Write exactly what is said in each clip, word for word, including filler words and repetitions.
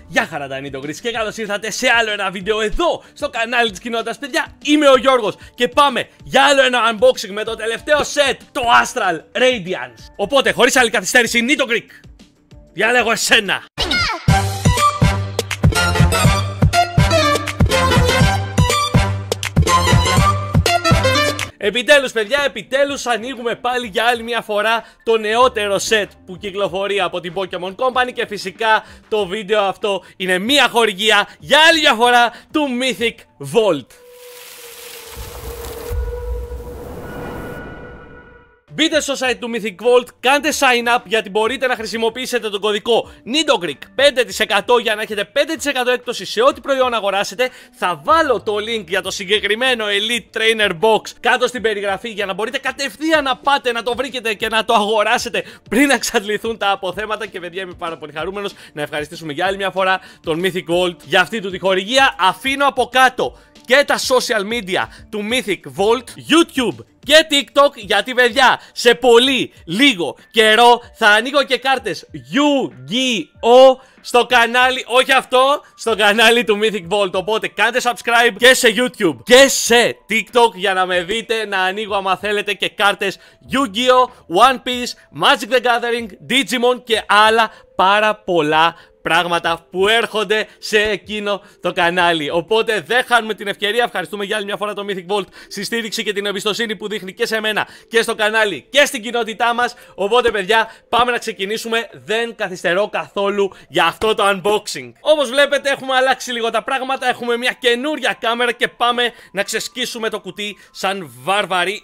Γεια χαρά τα Nintogris και καλώς ήρθατε σε άλλο ένα βίντεο εδώ στο κανάλι της κοινότητας, παιδιά. Είμαι ο Γιώργος και πάμε για άλλο ένα unboxing με το τελευταίο set, το Astral Radiance. Οπότε, χωρίς άλλη καθυστέρηση, Nintogris, διάλεγω εσένα. Επιτέλους, παιδιά, επιτέλους ανοίγουμε πάλι για άλλη μια φορά το νεότερο set που κυκλοφορεί από την Pokémon Company και φυσικά το βίντεο αυτό είναι μια χορηγία για άλλη μια φορά του Mythic Vault. Μπείτε στο site του Mythic Vault, κάντε sign up γιατί μπορείτε να χρησιμοποιήσετε τον κωδικό Nintogris πέντε τοις εκατό για να έχετε πέντε τοις εκατό έκπτωση σε ό,τι προϊόν αγοράσετε. Θα βάλω το link για το συγκεκριμένο Elite Trainer Box κάτω στην περιγραφή για να μπορείτε κατευθείαν να πάτε να το βρείτε και να το αγοράσετε πριν να εξαντληθούν τα αποθέματα. Και παιδιά, είμαι πάρα πολύ χαρούμενος να ευχαριστήσουμε για άλλη μια φορά τον Mythic Vault για αυτή του τη χορηγία. Αφήνω από κάτω και τα social media του Mythic Vault, YouTube και TikTok, γιατί παιδιά σε πολύ λίγο καιρό θα ανοίγω και κάρτες Yu-Gi-Oh στο κανάλι, όχι αυτό, στο κανάλι του Mythic Vault. Οπότε κάντε subscribe και σε YouTube και σε TikTok για να με δείτε να ανοίγω άμα θέλετε και κάρτες Yu-Gi-Oh, One Piece, Magic the Gathering, Digimon και άλλα πάρα πολλά πράγματα που έρχονται σε εκείνο το κανάλι. Οπότε δεν χάνουμε την ευκαιρία. Ευχαριστούμε για άλλη μια φορά το Mythic Vault στη στήριξη και την εμπιστοσύνη που δείχνει και σε μένα και στο κανάλι και στην κοινότητά μας. Οπότε παιδιά, πάμε να ξεκινήσουμε. Δεν καθυστερώ καθόλου για αυτό το unboxing. Όπως βλέπετε, έχουμε αλλάξει λίγο τα πράγματα. Έχουμε μια καινούρια κάμερα και πάμε να ξεσκίσουμε το κουτί σαν βάρβαροι.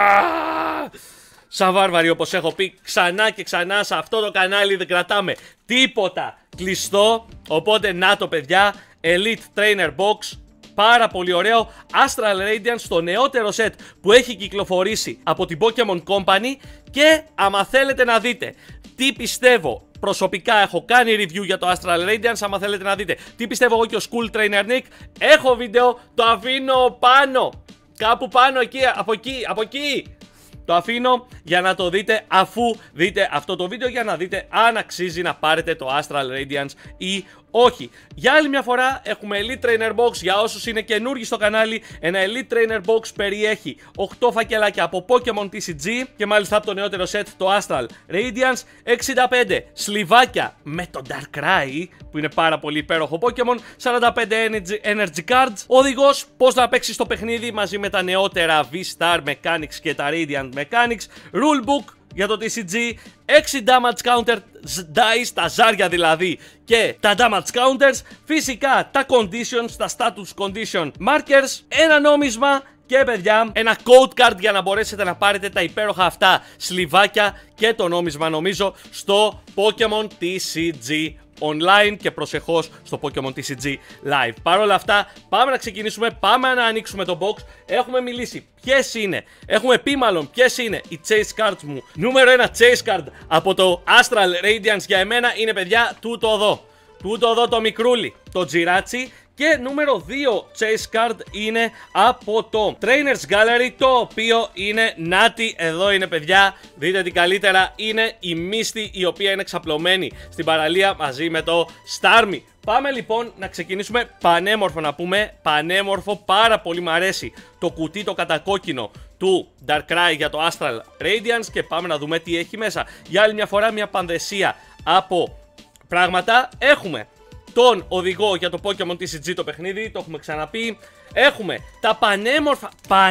Σαν βάρβαροι, όπως έχω πει ξανά και ξανά, σε αυτό το κανάλι δεν κρατάμε τίποτα κλειστό. Οπότε να το, παιδιά, Elite Trainer Box, πάρα πολύ ωραίο Astral Radiance, το νεότερο set που έχει κυκλοφορήσει από την Pokémon Company. Και άμα θέλετε να δείτε τι πιστεύω, προσωπικά έχω κάνει review για το Astral Radiance. Άμα θέλετε να δείτε τι πιστεύω εγώ και ο School Trainer Nick, έχω βίντεο, το αφήνω πάνω, κάπου πάνω εκεί, από εκεί, από εκεί. Το αφήνω για να το δείτε αφού δείτε αυτό το βίντεο, για να δείτε αν αξίζει να πάρετε το Astral Radiance ή όχι. Για άλλη μια φορά έχουμε Elite Trainer Box. Για όσους είναι καινούργοι στο κανάλι, ένα Elite Trainer Box περιέχει οκτώ φακελάκια από Pokémon τι σι τζι και μάλιστα από το νεότερο set, το Astral Radiance, εξήντα πέντε σλιβάκια με το Darkrai που είναι πάρα πολύ υπέροχο Pokémon, σαράντα πέντε Energy, energy Cards, οδηγός πώς να παίξεις το παιχνίδι μαζί με τα νεότερα V-Star Mechanics και τα Radiant Mechanics, Rulebook για το τι σι τζι, έξι damage counter dice, τα ζάρια δηλαδή, και τα damage counters, φυσικά τα conditions, τα status condition markers, ένα νόμισμα και παιδιά ένα code card για να μπορέσετε να πάρετε τα υπέροχα αυτά σλιβάκια και το νόμισμα, νομίζω, στο Pokémon τι σι τζι online και προσεχώς στο Pokémon τι σι τζι Live. Παρ' όλα αυτά, πάμε να ξεκινήσουμε, πάμε να ανοίξουμε το box. Έχουμε μιλήσει ποιες είναι, έχουμε πει μάλλον ποιες είναι οι chase cards μου. Νούμερο ένα chase card από το Astral Radiance για εμένα είναι, παιδιά, τούτο εδώ. Τούτο εδώ το μικρούλι, το Jirachi. Και νούμερο δύο chase card είναι από το Trainers Gallery, το οποίο είναι νάτι, εδώ είναι, παιδιά, δείτε τι καλύτερα, είναι η Misty, η οποία είναι εξαπλωμένη στην παραλία μαζί με το Starmie. Πάμε λοιπόν να ξεκινήσουμε. Πανέμορφο να πούμε, πανέμορφο, πάρα πολύ μ' αρέσει το κουτί το κατακόκκινο του Darkrai για το Astral Radiance και πάμε να δούμε τι έχει μέσα. Για άλλη μια φορά μια πανδεσία από πράγματα. Έχουμε τον οδηγό για το Pokémon τι σι τζι το παιχνίδι, το έχουμε ξαναπεί. Έχουμε τα πανέμορφα,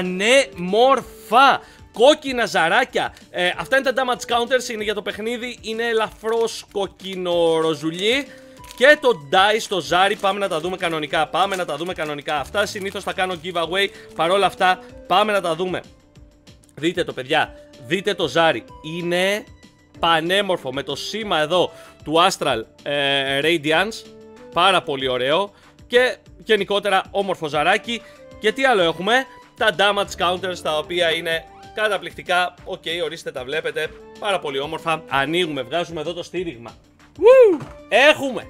πανέμορφα κόκκινα ζαράκια. ε, Αυτά είναι τα damage counters, είναι για το παιχνίδι, είναι ελαφρώς κόκκινο ροζουλί. Και το dice, το ζάρι, πάμε να τα δούμε κανονικά. Πάμε να τα δούμε κανονικά. Αυτά συνήθως θα κάνω giveaway. Παρόλα αυτά, πάμε να τα δούμε. Δείτε το, παιδιά, δείτε το ζάρι. Είναι πανέμορφο με το σήμα εδώ του Astral ε, Radiance. Πάρα πολύ ωραίο και γενικότερα όμορφο ζαράκι. Και τι άλλο έχουμε? Τα damage counters, τα οποία είναι καταπληκτικά. Οκ, okay, ορίστε, τα βλέπετε, πάρα πολύ όμορφα. Ανοίγουμε, βγάζουμε εδώ το στήριγμα. Woo! Έχουμε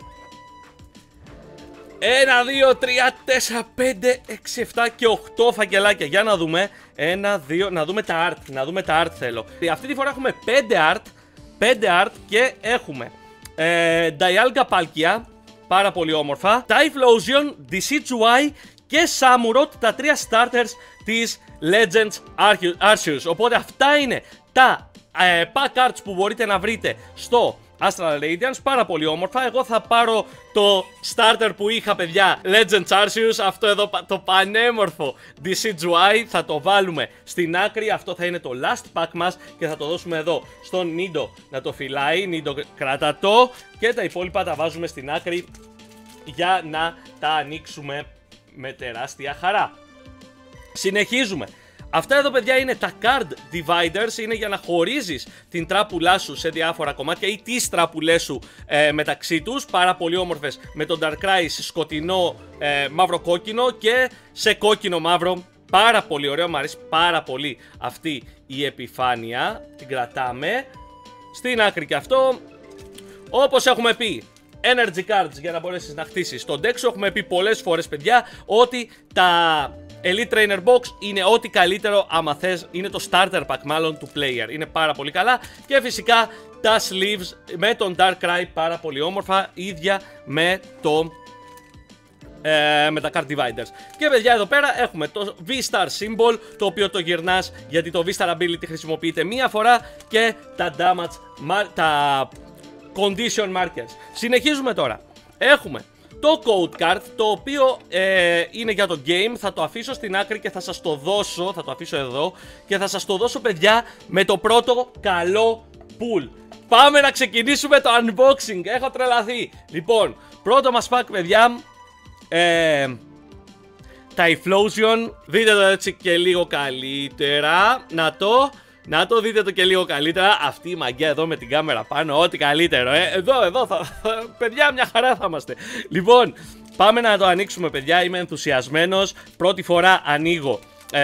ένα, δύο, τρία, τέσσερα, πέντε, έξι, επτά και οκτώ φακελάκια. Για να δούμε. Ένα, δύο, να δούμε τα art. Να δούμε τα art θέλω. Αυτή τη φορά έχουμε πέντε art. πέντε art και έχουμε ε, Dialga Palkia, πάρα πολύ όμορφα. Typhlosion, ντι σι τζι άι και Samurott, τα τρία starters της Legends Arceus. Οπότε αυτά είναι τα ε, pack arts που μπορείτε να βρείτε στο Astral Radiance, πάρα πολύ όμορφα. Εγώ θα πάρω το starter που είχα, παιδιά, Legends Arceus, αυτό εδώ το πανέμορφο ντι σι τζι άι, θα το βάλουμε στην άκρη. Αυτό θα είναι το last pack μας και θα το δώσουμε εδώ στον Nido να το φυλάει. Nido, κράτα το, και τα υπόλοιπα τα βάζουμε στην άκρη για να τα ανοίξουμε με τεράστια χαρά. Συνεχίζουμε. Αυτά εδώ, παιδιά, είναι τα card dividers, είναι για να χωρίζεις την τράπουλά σου σε διάφορα κομμάτια ή τις τράπουλές σου ε, μεταξύ τους. Πάρα πολύ όμορφες, με τον Darkrai σκοτεινό, ε, μαύρο κόκκινο και σε κόκκινο μαύρο. Πάρα πολύ ωραίο, μου αρέσει πάρα πολύ αυτή η επιφάνεια. Την κρατάμε στην άκρη και αυτό. Όπως έχουμε πει, energy cards για να μπορέσεις να χτίσεις τον deck σου. Έχουμε πει πολλές φορές, παιδιά, ότι τα Elite Trainer Box είναι ό,τι καλύτερο άμα θες, είναι το starter pack μάλλον του player. Είναι πάρα πολύ καλά. Και φυσικά τα sleeves με τον Darkrai, πάρα πολύ όμορφα, ίδια με το ε, με τα card dividers. Και, παιδιά, εδώ πέρα έχουμε το V-Star symbol, το οποίο το γυρνάς γιατί το V-Star ability χρησιμοποιείται μία φορά, και τα damage, τα condition markers. Συνεχίζουμε τώρα. Έχουμε το code card, το οποίο ε, είναι για το game. Θα το αφήσω στην άκρη και θα σας το δώσω. Θα το αφήσω εδώ και θα σας το δώσω, παιδιά, με το πρώτο καλό pull. Πάμε να ξεκινήσουμε το unboxing. Έχω τρελαθεί. Λοιπόν, πρώτο μας pack, παιδιά, ε, Typhlosion. Δείτε το έτσι και λίγο καλύτερα. Να το... Να το δείτε το και λίγο καλύτερα. Αυτή η μαγιά εδώ με την κάμερα πάνω, ό,τι καλύτερο, ε. Εδώ, εδώ, θα, θα, παιδιά, μια χαρά θα είμαστε. Λοιπόν, πάμε να το ανοίξουμε, παιδιά. Είμαι ενθουσιασμένος. Πρώτη φορά ανοίγω ε,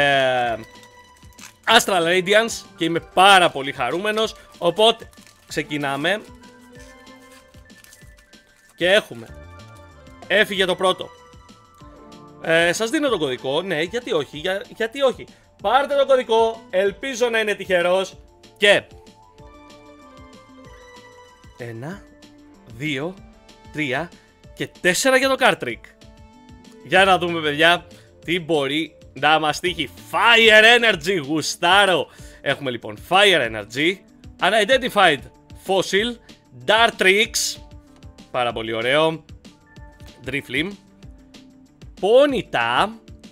Astral Radiance και είμαι πάρα πολύ χαρούμενος. Οπότε, ξεκινάμε. Και έχουμε. Έφυγε το πρώτο. Ε, σας δίνω τον κωδικό. Ναι, γιατί όχι, για, γιατί όχι. Πάρτε το κωδικό, ελπίζω να είναι τυχερός. Και ένα, δύο, τρία και τέσσερα για το card trick. Για να δούμε, παιδιά, τι μπορεί να μας τύχει. Fire Energy, γουστάρω. Έχουμε λοιπόν Fire Energy, Unidentified Fossil, Dartrix, πάρα πολύ ωραίο, Driflim, Ponyta,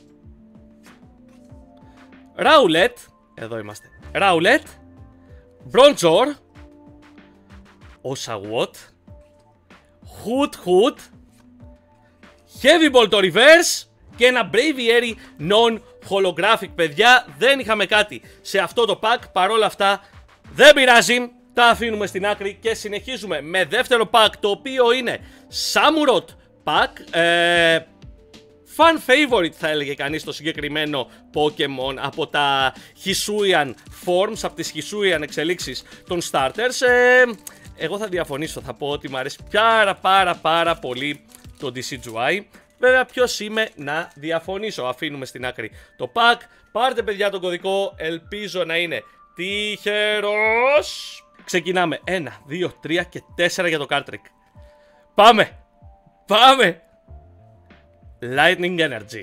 Rowlet, εδώ είμαστε, Rowlet, Bronzor, Oshawott, Hoot Hoot, Heavy Ball το reverse και ένα Braviary non-holographic, παιδιά. Δεν είχαμε κάτι σε αυτό το pack, παρόλα αυτά δεν πειράζει, τα αφήνουμε στην άκρη και συνεχίζουμε με δεύτερο pack, το οποίο είναι Samurott pack, ε, fan favorite θα έλεγε κανείς το συγκεκριμένο Pokemon από τα Hisuian forms, από τις Hisuian εξελίξεις των starters. ε, Εγώ θα διαφωνήσω, θα πω ότι μου αρέσει πάρα πάρα πάρα πολύ το ντι σι τζι άι. Βέβαια, ποιος είμαι να διαφωνήσω. Αφήνουμε στην άκρη το pack. Πάρτε, παιδιά, το κωδικό, ελπίζω να είναι τυχερός. Ξεκινάμε, ένα, δύο, τρία και τέσσερα για το card trick. Πάμε, πάμε. Lightning Energy,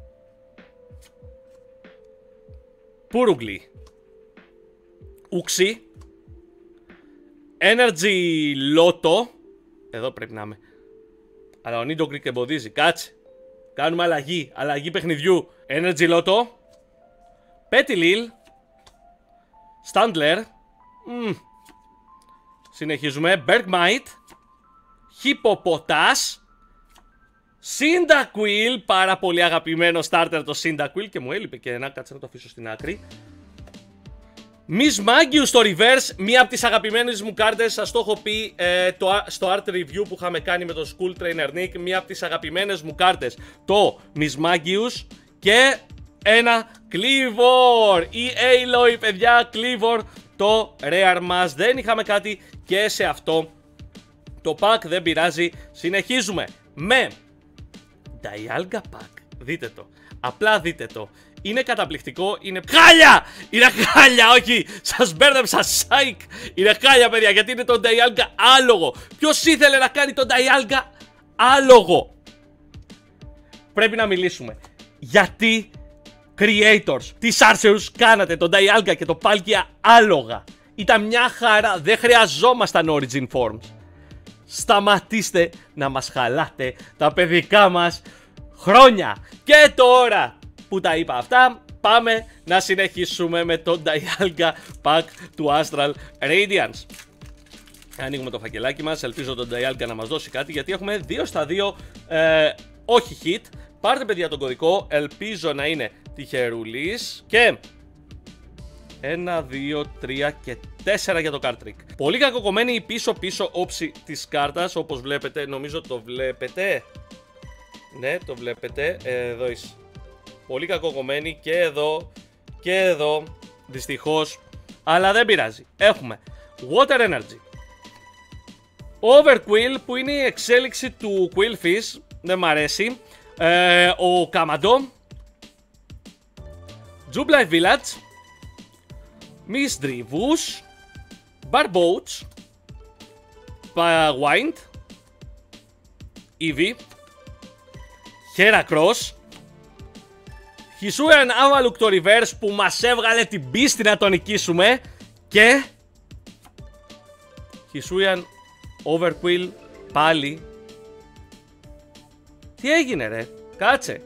Purugly, Uxie, Energy Lotto. Εδώ πρέπει να είμαι, αλλά ο Nido Creek εμποδίζει. Κάτσε, κάνουμε αλλαγή, αλλαγή παιχνιδιού. Energy Lotto, Petilil, Standler, mm. Συνεχίζουμε, Bergmite, Hippopotas, Cyndaquil, πάρα πολύ αγαπημένο starter το Cyndaquil και μου έλειπε και ένα, κάτσε να το αφήσω στην άκρη. Mismagius στο reverse, μία από τις αγαπημένες μου κάρτες, σας το έχω πει ε, το, στο art review που είχαμε κάνει με το School Trainer Nick, μία από τις αγαπημένες μου κάρτες, το Mismagius, και ένα Kleavor ή Aloy, παιδιά, Kleavor το rare μας. Δεν είχαμε κάτι και σε αυτό το pack, δεν πειράζει. Συνεχίζουμε με Dialga pack, δείτε το, απλά δείτε το. Είναι καταπληκτικό, είναι χάλια! Είναι χάλια, όχι! Σας μπέρδεψα, σάικ! Είναι χάλια, παιδιά, γιατί είναι το Dialga άλογο. Ποιος ήθελε να κάνει το Dialga άλογο. Πρέπει να μιλήσουμε. Γιατί creators της Arceus κάνατε τον Dialga και το Palkia άλογα? Ήταν μια χαρά, δεν χρειαζόμασταν Origin Forms. Σταματήστε να μας χαλάτε τα παιδικά μας χρόνια. Και τώρα που τα είπα αυτά, πάμε να συνεχίσουμε με το Dialga Pack του Astral Radiance. Ανοίγουμε το φακελάκι μας, ελπίζω το Dialga να μας δώσει κάτι, γιατί έχουμε δύο στα δύο ε, όχι hit. Πάρτε παιδιά τον κωδικό, ελπίζω να είναι τυχερούλης. Και ένα, δύο, τρία και τέσσερα για το card trick. Πολύ κακοκομμένη η πίσω πίσω όψη της κάρτας, όπως βλέπετε, νομίζω το βλέπετε. Ναι, το βλέπετε, εδώ είσαι. Πολύ κακοκομμένη και εδώ και εδώ, δυστυχώς, αλλά δεν πειράζει. Έχουμε Water Energy, Overquill που είναι η εξέλιξη του Quillfish, δεν μ' αρέσει. ε, Ο Καμαντό, Jubilife Village, Misdreavus, Barboats, Wind, Eevee, Heracross, Hisuian Avalok το reverse που μας έβγαλε την πίστη να τον νικήσουμε, και Hisuian Overquill πάλι. Τι έγινε ρε, κάτσε.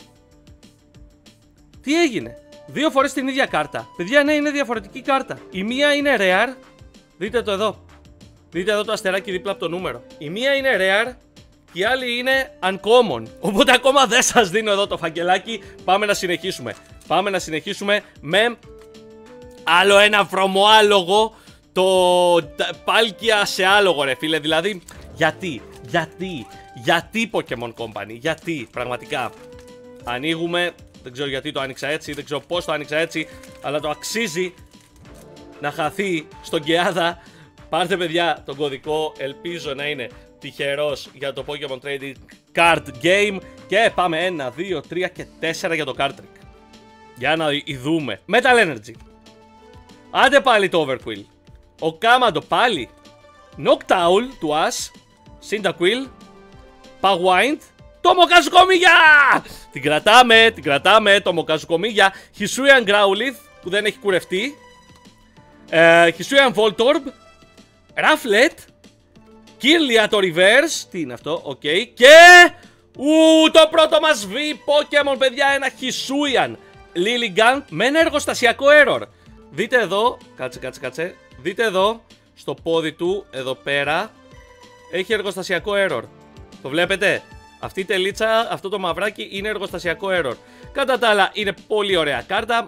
Τι έγινε? Δύο φορές την ίδια κάρτα. Παιδιά, ναι, είναι διαφορετική κάρτα. Η μία είναι rare. Δείτε το εδώ. Δείτε εδώ το αστεράκι δίπλα από το νούμερο. Η μία είναι rare και η άλλη είναι uncommon. Οπότε ακόμα δεν σας δίνω εδώ το φακελάκι. Πάμε να συνεχίσουμε. Πάμε να συνεχίσουμε με άλλο ένα βρωμοάλογο. Το Palkia σε άλογο ρε φίλε. Δηλαδή, γιατί, γιατί, γιατί Pokemon Company, γιατί, πραγματικά. Ανοίγουμε. Δεν ξέρω γιατί το άνοιξα έτσι, δεν ξέρω πώς το άνοιξα έτσι, αλλά το αξίζει να χαθεί στον Κεάδα. Πάρτε παιδιά τον κωδικό, ελπίζω να είναι τυχερός για το Pokemon Trading Card Game. Και πάμε ένα, δύο, τρία και τέσσερα για το Card Trick. Για να δούμε. Metal Energy. Άντε πάλι το Overquill. Ο Κάμαντο πάλι. Noctowl του Ash. Cyndaquil. Pawwind. Το Μοκαζουκομίγια! Την κρατάμε, την κρατάμε, το Μοκαζουκομίγια. Hisuian Growlithe που δεν έχει κουρευτεί. ε, Hisuian Voltorb. Rufflet. Kirlia το reverse. Τι είναι αυτό, οκ. Okay. Και ου, το πρώτο μας V Pokemon παιδιά. Ένα Hisuian Lilligant με ένα εργοστασιακό error. Δείτε εδώ, κάτσε κάτσε κάτσε. Δείτε εδώ, στο πόδι του, εδώ πέρα, έχει εργοστασιακό error. Το βλέπετε? Αυτή η τελίτσα, αυτό το μαυράκι είναι εργοστασιακό error. Κατά τα άλλα είναι πολύ ωραία κάρτα.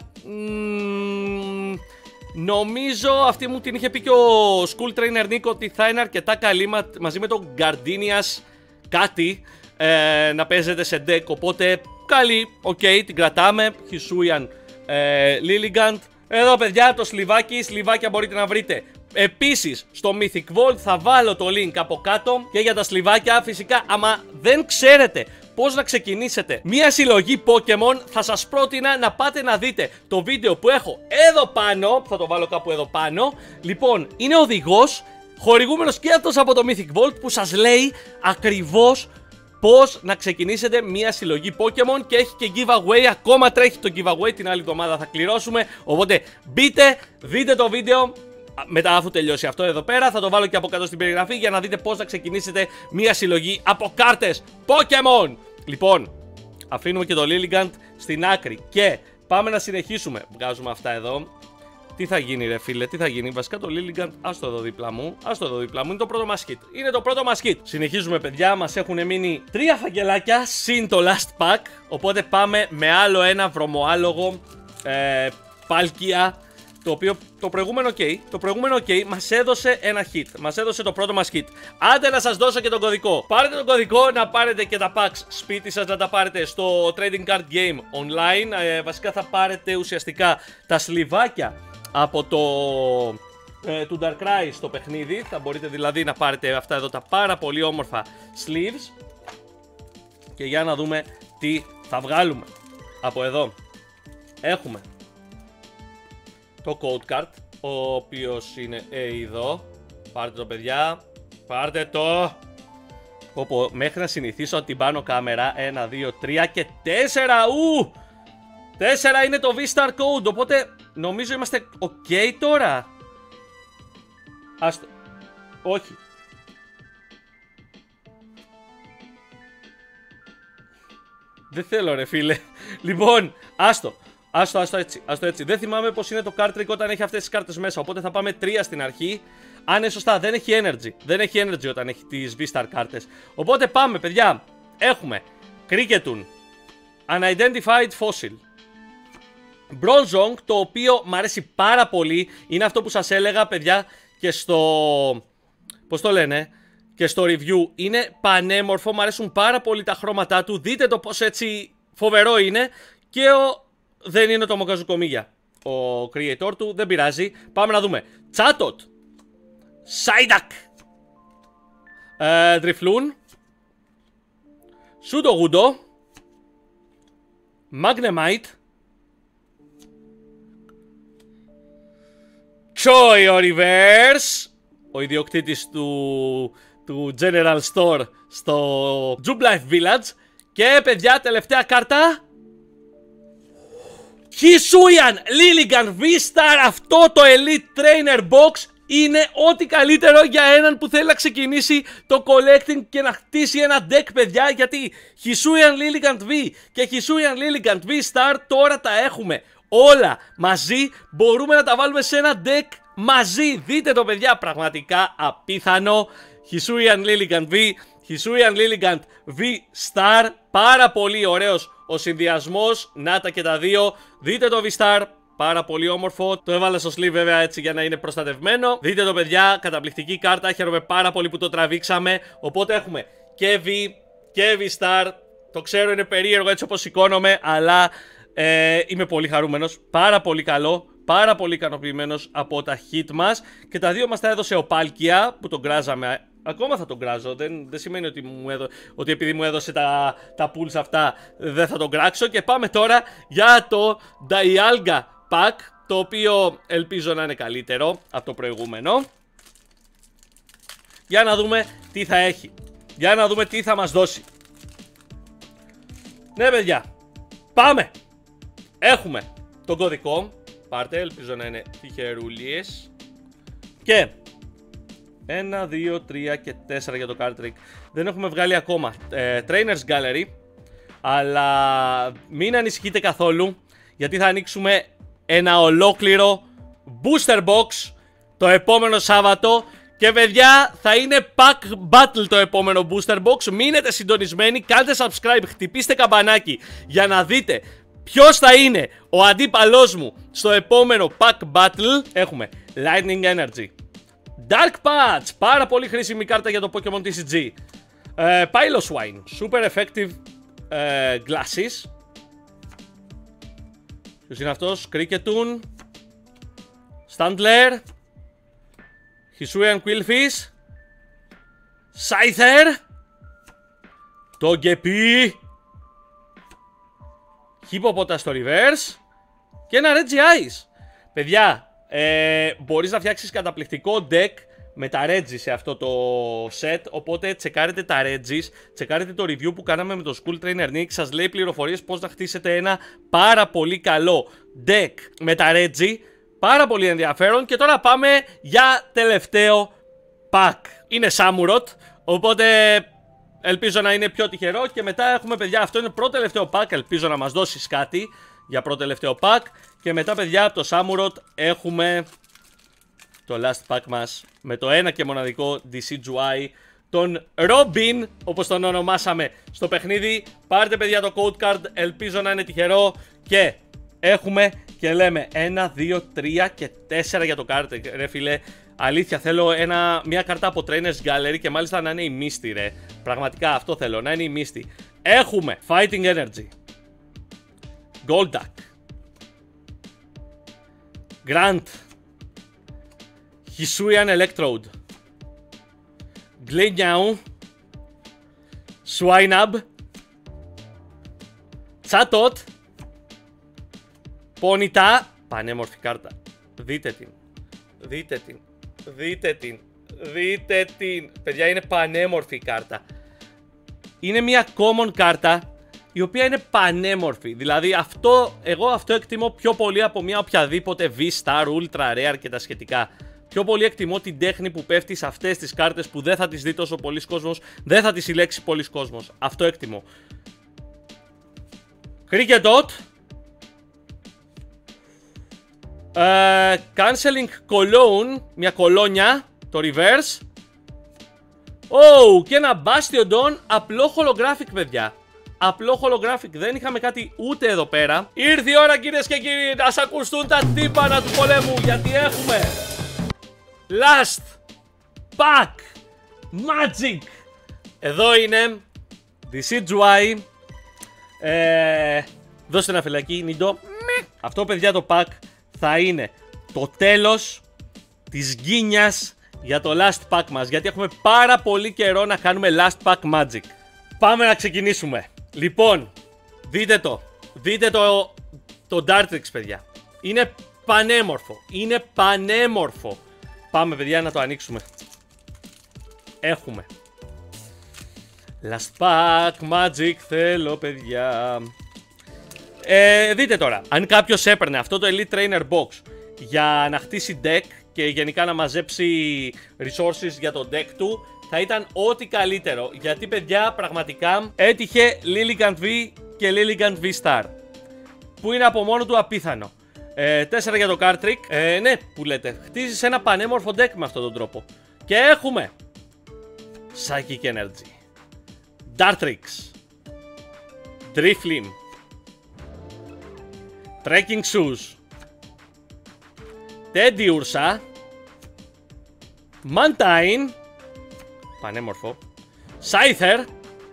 Μ, νομίζω αυτή μου την είχε πει και ο School Trainer Nico ότι θα είναι αρκετά καλή μαζί με τον Gardenias κάτι ε, να παίζεται σε deck. Οπότε καλή, οκ, okay, την κρατάμε. Hisuian ε, Lilligant. Εδώ παιδιά το σλιβάκι, σλιβάκια μπορείτε να βρείτε. Επίσης στο Mythic Vault θα βάλω το link από κάτω και για τα σλιβάκια. Φυσικά άμα δεν ξέρετε πώς να ξεκινήσετε μία συλλογή Pokemon, θα σας πρότεινα να πάτε να δείτε το βίντεο που έχω εδώ πάνω. Θα το βάλω κάπου εδώ πάνω. Λοιπόν, είναι οδηγός χορηγούμενος και αυτός από το Mythic Vault που σας λέει ακριβώς πώς να ξεκινήσετε μία συλλογή Pokemon και έχει και giveaway. Ακόμα τρέχει το giveaway, την άλλη εβδομάδα θα κληρώσουμε. Οπότε μπείτε, δείτε το βίντεο. Μετά αφού τελειώσει αυτό εδώ πέρα θα το βάλω και από κάτω στην περιγραφή για να δείτε πώς να ξεκινήσετε μία συλλογή από κάρτες Pokemon. Λοιπόν, αφήνουμε και το Lilligant στην άκρη και πάμε να συνεχίσουμε. Βγάζουμε αυτά εδώ. Τι θα γίνει ρε φίλε, τι θα γίνει? Βασικά το Lilligant, άστο εδώ δίπλα μου. Άστο εδώ δίπλα μου, είναι το πρώτο μας hit. Είναι το πρώτο μας hit. Συνεχίζουμε παιδιά, μας έχουν μείνει τρία φαγγελάκια συν το last pack. Οπότε πάμε με άλλο ένα βρωμοάλογο ε, Palkia. Το οποίο το προηγούμενο ok, το προηγούμενο ok μας έδωσε ένα hit. Μας έδωσε το πρώτο μας hit. Άντε να σας δώσω και τον κωδικό. Πάρετε τον κωδικό να πάρετε και τα packs σπίτι σας, να τα πάρετε στο Trading Card Game Online. ε, Βασικά θα πάρετε ουσιαστικά τα σλιβάκια από το ε, του Darkrai στο παιχνίδι. Θα μπορείτε δηλαδή να πάρετε αυτά εδώ τα πάρα πολύ όμορφα sleeves. Και για να δούμε τι θα βγάλουμε από εδώ. Έχουμε το code card, ο οποίος είναι εδώ. Πάρτε το παιδιά, πάρτε το. Όπου μέχρι να συνηθίσω την πάνω κάμερα. Ένα, δύο, τρία και τέσσερα. Ου! Τέσσερα είναι το V-Star Code. Οπότε νομίζω είμαστε ok τώρα. Άστο. Όχι. Δεν θέλω ρε φίλε. Λοιπόν, άστο. Άστο, άστο έτσι, άστο έτσι. Δεν θυμάμαι πως είναι το card trick όταν έχει αυτές τις κάρτες μέσα. Οπότε θα πάμε τρία στην αρχή. Αν είναι σωστά, δεν έχει energy. Δεν έχει energy όταν έχει τις V-Star κάρτες. Οπότε πάμε, παιδιά. Έχουμε Cricketun, Unidentified Fossil, Bronzong, το οποίο μου αρέσει πάρα πολύ. Είναι αυτό που σας έλεγα, παιδιά, και στο... πώς το λένε... Και στο review. Είναι πανέμορφο, μου αρέσουν πάρα πολύ τα χρώματά του. Δείτε το πως έτσι φοβερό είναι. Και ο... δεν είναι το Μοκαζουκομίγια ο creator του, δεν πειράζει. Πάμε να δούμε. Chatot, Psyduck, ε, Drifloon, Sudowoodo, Magnemite, Choyo Reverse, ο ιδιοκτήτης του, του General Store στο Jubilife Village. Και παιδιά, τελευταία κάρτα, Hisuian Lilligant V-Star. Αυτό το Elite Trainer Box είναι ό,τι καλύτερο για έναν που θέλει να ξεκινήσει το collecting και να χτίσει ένα deck, παιδιά. Γιατί Hisuian Lilligant V και Hisuian Lilligant V-Star τώρα τα έχουμε όλα μαζί. Μπορούμε να τα βάλουμε σε ένα deck μαζί. Δείτε το, παιδιά, πραγματικά απίθανο. Hisuian Lilligant V, Hisuian Lilligant V-Star. Πάρα πολύ ωραίος ο συνδυασμός. Να τα και τα δύο. Δείτε το V-Star. Πάρα πολύ όμορφο. Το έβαλα στο sleeve βέβαια έτσι για να είναι προστατευμένο. Δείτε το, παιδιά. Καταπληκτική κάρτα. Χαίρομαι πάρα πολύ που το τραβήξαμε. Οπότε έχουμε και V και V-Star. Το ξέρω, είναι περίεργο έτσι όπως σηκώνομαι, αλλά ε, είμαι πολύ χαρούμενος. Πάρα πολύ καλό. Πάρα πολύ ικανοποιημένος από τα hit μας. Και τα δύο μας τα έδωσε ο Palkia που τον κράζαμε. Ακόμα θα τον κράζω. Δεν, δεν σημαίνει ότι, μου έδω, ότι επειδή μου έδωσε τα, τα pools αυτά δεν θα τον κράξω. Και πάμε τώρα για το Dialga Pack, το οποίο ελπίζω να είναι καλύτερο από το προηγούμενο. Για να δούμε τι θα έχει. Για να δούμε τι θα μας δώσει. Ναι, παιδιά. Πάμε. Έχουμε τον κωδικό. Πάρτε, ελπίζω να είναι τυχερούλιες. Και ένα, δύο, τρία και τέσσερα για το card trick. Δεν έχουμε βγάλει ακόμα ε, Trainers Gallery, αλλά μην ανησυχείτε καθόλου, γιατί θα ανοίξουμε ένα ολόκληρο Booster Box το επόμενο Σάββατο. Και παιδιά, θα είναι Pack Battle το επόμενο Booster Box. Μείνετε συντονισμένοι, κάντε subscribe, χτυπήστε καμπανάκι για να δείτε ποιος θα είναι ο αντίπαλός μου στο επόμενο Pack Battle. Έχουμε Lightning Energy, Dark Patch, πάρα πολύ χρήσιμη κάρτα για το Pokemon τι σι τζι, uh, Piloswine, super effective uh, glasses. Ποιος είναι αυτός? Cricketun, Stantler, Hisuian Quillfish, Scyther, Togepi, Hippopotas στο reverse και ένα Regice. Παιδιά, ε, μπορείς να φτιάξεις καταπληκτικό deck με τα Regis σε αυτό το set. Οπότε τσεκάρετε τα Regis, τσεκάρετε το review που κάναμε με το School Trainer Nick. Σας λέει πληροφορίες πώς να χτίσετε ένα πάρα πολύ καλό deck με τα Regis. Πάρα πολύ ενδιαφέρον. Και τώρα πάμε για τελευταίο pack. Είναι Samurott, οπότε ελπίζω να είναι πιο τυχερό. Και μετά έχουμε, παιδιά, αυτό είναι πρώτο τελευταίο pack. Ελπίζω να μας δώσεις κάτι για πρώτο τελευταίο pack. Και μετά, παιδιά, από το Samurott έχουμε το last pack μας με το ένα και μοναδικό Decidueye, τον Robin, όπως τον ονομάσαμε στο παιχνίδι. Πάρτε, παιδιά, το code card, ελπίζω να είναι τυχερό. Και έχουμε και λέμε ένα, δύο, τρία και τέσσερα για το card, ρε φίλε. Αλήθεια, θέλω ένα, μια κάρτα από Trainers Gallery και μάλιστα να είναι η Misty, ρε. Πραγματικά αυτό θέλω, να είναι η Misty. Έχουμε Fighting Energy, Golduck, Grant, Hisuian Electrode, Glameow, Swinub, Chatot, Ponyta. Πανέμορφη κάρτα. Δείτε την. Δείτε την. Δείτε την. Δείτε την. Παιδιά, είναι πανέμορφη η κάρτα. είναι μια common κάρτα η οποία είναι πανέμορφη. Δηλαδή αυτό, εγώ αυτό εκτιμώ πιο πολύ από μια οποιαδήποτε V-Star, Ultra Rare και τα σχετικά. Πιο πολύ εκτιμώ την τέχνη που πέφτει σε αυτές τις κάρτες που δεν θα τις δει τόσο πολλοί κόσμος, δεν θα τις συλλέξει πολλοί κόσμος. Αυτό εκτιμώ. Cricket Dot. Uh, canceling Cologne, μια κολόνια, το reverse. Oh, και ένα Bastiodon, απλό holographic, παιδιά. Απλό holographic, δεν είχαμε κάτι ούτε εδώ πέρα. Ήρθε η ώρα, κυρίες και κύριοι, να σ' ακουστούν τα τύπανα του πολέμου, γιατί έχουμε Last Pack Magic. Εδώ είναι Decidueye. ε, Δώστε ένα φυλακί, Νίντο. Αυτό, παιδιά, το pack θα είναι το τέλος της γκίνιας για το Last Pack μας, γιατί έχουμε πάρα πολύ καιρό να κάνουμε Last Pack Magic. Πάμε να ξεκινήσουμε. Λοιπόν, δείτε το. Δείτε το, το Dartrix, παιδιά. Είναι πανέμορφο. Είναι πανέμορφο. Πάμε, παιδιά, να το ανοίξουμε. Έχουμε Last Pack Magic θέλω, παιδιά. ε, Δείτε τώρα, αν κάποιος έπαιρνε αυτό το Elite Trainer Box για να χτίσει deck και γενικά να μαζέψει resources για το deck του, θα ήταν ό,τι καλύτερο. Γιατί, παιδιά, πραγματικά έτυχε Lilligant V και Lilligant V-Star, που είναι από μόνο του απίθανο. ε, τέσσερα για το card trick. ε, Ναι, που λέτε, χτίζεις ένα πανέμορφο deck με αυτόν τον τρόπο. Και έχουμε Psychic Energy, Dartrix, Drifloon, Trekking Shoes, Teddiursa, Mantine, πανέμορφο, Scyther,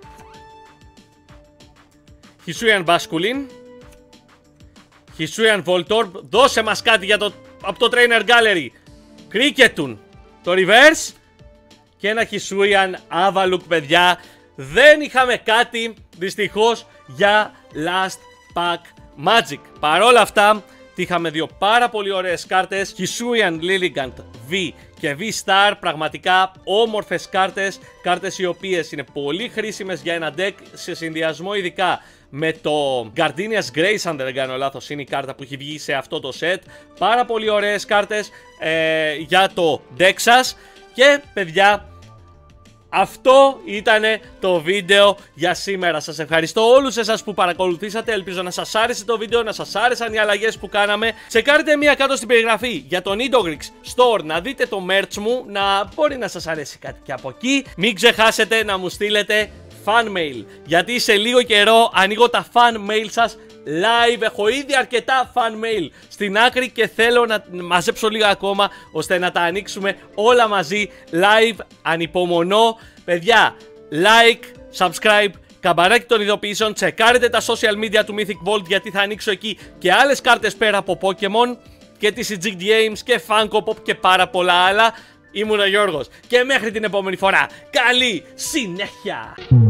Hisuian Basculin, Hisuian Voltorb. Δώσε μας κάτι για το, από το Trainer Gallery. Cricketun, το reverse. Και ένα Hisuian Avaluk, παιδιά. Δεν είχαμε κάτι, δυστυχώς, για Last Pack Magic. Παρόλα αυτά, είχαμε δύο πάρα πολύ ωραίες κάρτες, Hisuian Lilligant V και V-Star. Πραγματικά όμορφες κάρτες, κάρτες οι οποίες είναι πολύ χρήσιμες για ένα deck, σε συνδυασμό ειδικά με το Gardenia's Grace, αν δεν κάνω λάθος, είναι η κάρτα που έχει βγει σε αυτό το set. Πάρα πολύ ωραίες κάρτες ε, για το deck σας. Και, παιδιά, αυτό ήταν το βίντεο για σήμερα. Σας ευχαριστώ όλους εσάς που παρακολουθήσατε. Ελπίζω να σας άρεσε το βίντεο, να σας άρεσαν οι αλλαγές που κάναμε. Τσεκάρετε μία κάτω στην περιγραφή για το Nidogrix Store, να δείτε το merch μου, να μπορεί να σας αρέσει κάτι και από εκεί. Μην ξεχάσετε να μου στείλετε fan mail, γιατί σε λίγο καιρό ανοίγω τα fan mail σας live. Έχω ήδη αρκετά fan mail στην άκρη και θέλω να μαζέψω λίγα ακόμα ώστε να τα ανοίξουμε όλα μαζί live. Ανυπομονώ, παιδιά. Like, subscribe, καμπανάκι των ειδοποιήσεων. Τσεκάρετε τα social media του Mythic Vault, γιατί θα ανοίξω εκεί και άλλες κάρτες πέρα από Pokemon και τη σι τζι Games και Funko Pop και πάρα πολλά άλλα. Ήμουν ο Γιώργος και μέχρι την επόμενη φορά, καλή συνέχεια!